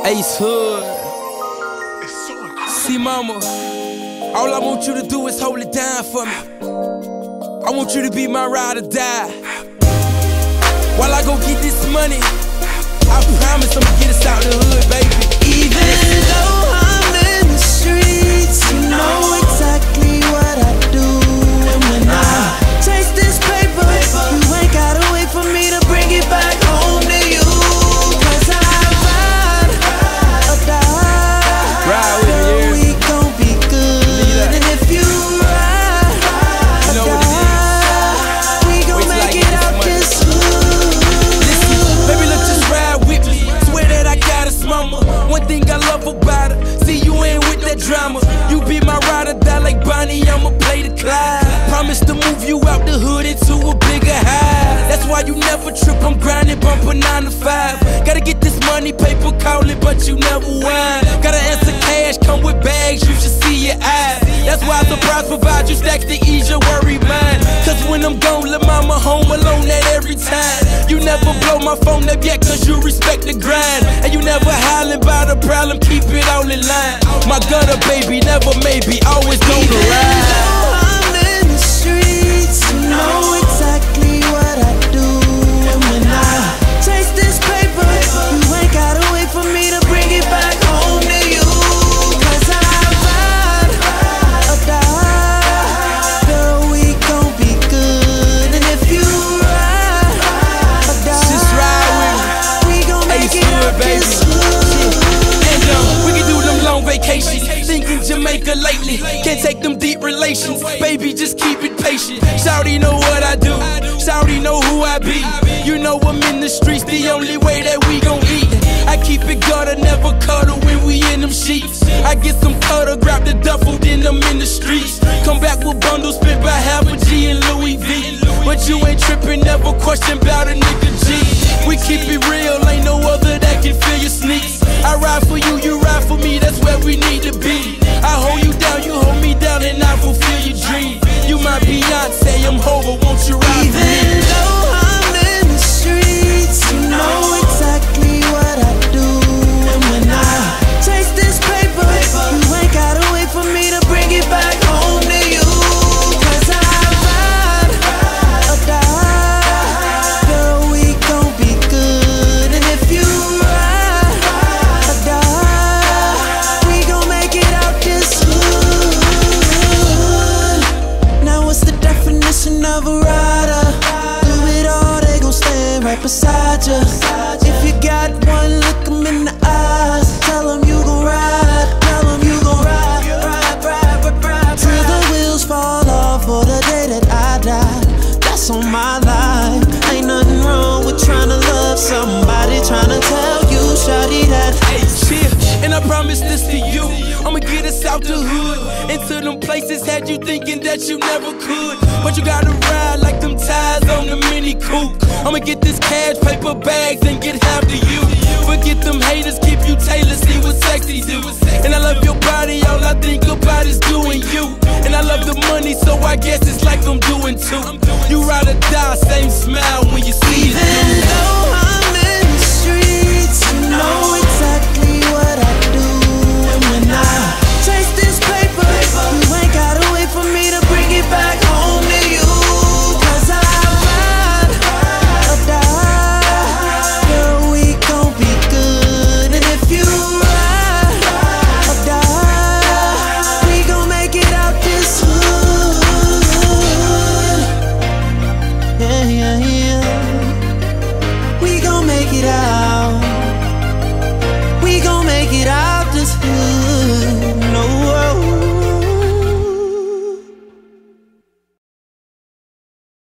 Ace Hood. See, mama, all I want you to do is hold it down for me. I want you to be my ride or die. While I go get this money, I promise I'ma get us out the hood, baby. Even though I'm in the streets, you know exactly what I do. And when I chase this paper, you ain't gotta wait for me to bring it back home to you. Cause I ride or die. Ride with me, girl, we gon' be good. And if you ride or die, we gon' make it out this hood. Listen, baby, let's just ride with me. Swear that I got us, mama. One thing I love about her, see you ain't with that drama. You be my ride or die like Bonnie, I'ma play the Clyde. Promise to move you out the hood into a bigger high. That's why you never trip, I'm grinding, bumping 9 to 5. Gotta get this money, paper calling, but you never whine. Gotta answer cash, come with bags, you should see your eyes. That's why Surprise provide you stacks to ease your worry mind. Cause when I'm gone, lil' mama home alone at every time. You never blow my phone up yet, cause you respect the grind. And you never hollering about a problem, keep it all in line. My gutter baby, never maybe, always gonna ride. I'm in the streets, you know exactly what I do. And when I chase this paper, you ain't gotta wait for me to bring it back home to you. Cause I ride or die, girl, we gon' be good. And if you ride or die, Just ride with me. we gon' make Ace it Hood, out baby. this hood. And we can do them long vacations. Thinking Jamaica lately, can't take them deep relations. Baby, just keep it patient. Shawty know what I do, Shawty know who I be. You know I'm in the streets, the only way that we gon' eat. I keep it gutter, never cuddle when we in them sheets. I get some cutter, grab the duffel, then I'm in the streets. Come back with bundles, spent by half a G in Louis V. But you ain't tripping, never question about a nigga G. We keep it real, ain't no other that can fill your sneaks. I ride for you, you ride for me, that's where we need to be. I hold you down, you hold me down, and I fulfill your dream. You my Beyonce, I'm Hova, won't you ride for me? Even though I'm in the streets, you know exactly what I do. And when I chase this paper, you ain't gotta wait for me to bring it back home to you. Cause I ride or die, girl, we gon' be good. And if you ride or die, we gon' make it out this hood. Now what's the definition of a rider? Do it all, they gon' stand right beside you. If you got one, look 'em in the eyes. Tell 'em you gon' ride, tell 'em you gon' ride, ride till the wheels fall off or the day that I die. That's on my life. Ain't nothing wrong with tryna love somebody, tryna tell you, shawty, that Hey, chill, and I promise this to you. I'ma get us out the hood, into them places had you thinking that you never could. But you gotta ride like them tires on the Mini Coupe. I'ma get this cash, paper bags, and get half to you. Forget them haters, keep you tailored, see what sexy do. And I love your body, all I think about is doing you. And I love the money, so I guess it's like I'm doing too. You ride or die, same smile when you see it. even though I'm in the streets, you know exactly what I do. And when I chase this paper, you ain't gotta wait for me to bring it back home to you. Cause I ride or die, girl, we gon' be good. And if you ride or die, we gon' make it out this hood. Yeah, yeah, yeah.